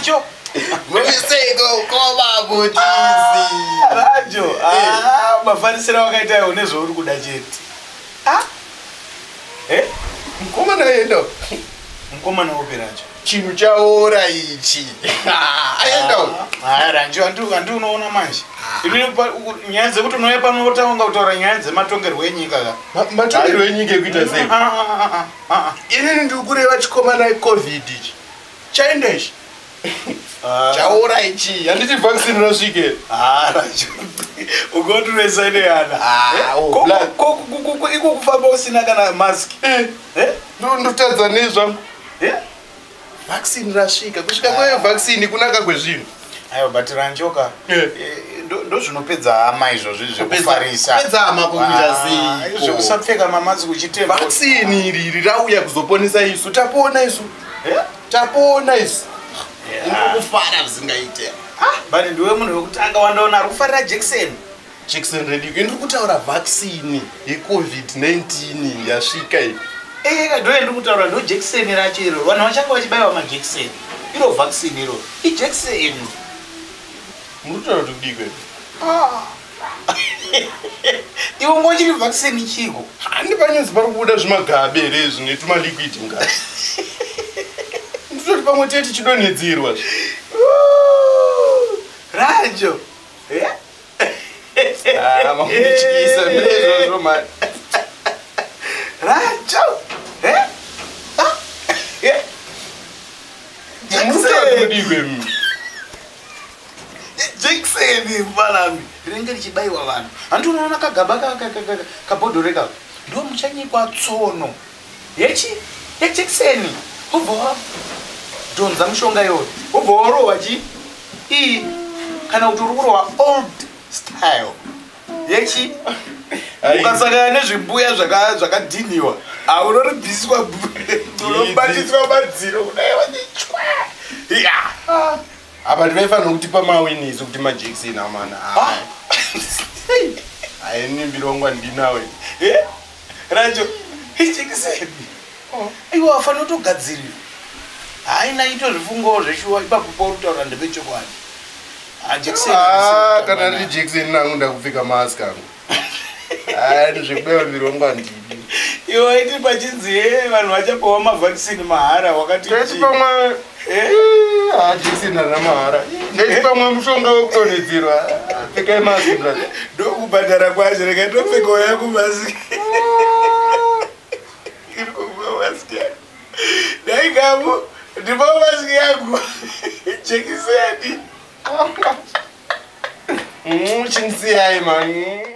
Rajo. Mumiseko koma butizi. Rajo. Mafanisira wakaita unezo uri kuda chete. Mukomana yendo. Mukomana upi Rajo? Chinhu chaora ichi. Ayendo. Rajo andu unoona manje. Nyaya dzekuti unouya pano utanga kutaura nyaya dzematongerwo enyika ka. Matongerwo enyika ekuita sei? Inini ndiri kureva chikomana COVID ichi. Chaenda ichi. Chaora ichi. Handiti vaccine rasvike. Rajo. Ugoturesa ine yana. Iko kufamba usina kana mask. Ndotadza nezvangu. Vaccine rasvika. Kusvika kwayo vaccine kunaka kwezvinhu. Ayo but Ranjoka. Ndo zvinopedza hama izvozvo zvekufarisa. Pedza hama kuita sei? Zvekusapfeka mamazi kuchitemba. Vaccine iri rauya kuzoponesa isu. Tapona isu. Tapona isu. Ndokufara zvingaite. But ndiwe munhu wekutanga wandaona ari kufarira jekiseni. Jekiseni rediko. Ndiri kutaura vaccine yeCovid-19 yasvika iyi. Ndo ndiri kutaura ndo jekiseni racho iro. Vanhu vachanga vachibayiwa majekiseni. Iro vaccine iro. Ijekiseni. Muri kutaura kuti kudiko. Iwe ngochiri vaccine chiko. Handi panyenzi pari kubuda zvimagabe here zvine tumaliquid mukati. Nditoti pamwe teti chidonhedzerwa. Rajo. Mamundityisa nezvozvo mani. Rajo. Jekiseni mfanami rinenge richibayiwa vanhu. Handi unoona kagaba kabhodhoreka ndo muchanyikwa tsono yejekiseni. Ubva donza mushonga iyoyo. Ubva warohwa iyi kana kuti uri kurohwa old style ukasangana nezvimbuya zvakadhiniwa unoribviswa unobatiswa madziro kudaiwa nechwa. Apa ndivaifanira kutipa mawiniso kuti majekiseni amana. Nimbiro wangu andinawe. Rajo, ijekiseni. Iwe wafanira kutogadzirira. Haina ito zvifungo zveshuwa ipapo pauritaura ndepechokwadi. Kana riri jekiseni nangu ndakupfeka mask angu. Zvekubayiwa muviri wangu handidi. Iwe waiti pachinzi vanhu vachapawa mavhakisini mahara wakati pamwe jekiseni harina mahara. Ndeti pamwe mushonga wekudonhedzerwa. Pfekai mask. Ndokubhadhara kwacho rega ndopfekawo yako mask. Iri kuva mask yako. Daigamu ndipa mask yangu. Jekiseni. Chinziyai mani.